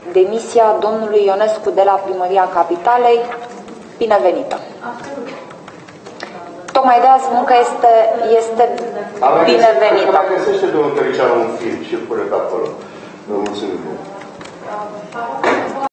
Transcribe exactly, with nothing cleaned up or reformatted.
demisia domnului Ionescu de la Primăria Capitalei. Binevenită! Tocmai de azi spun că este, este binevenită. Dacă găsește domnul Tăricianu un film și îl pune pe acolo. Vă mulțumim.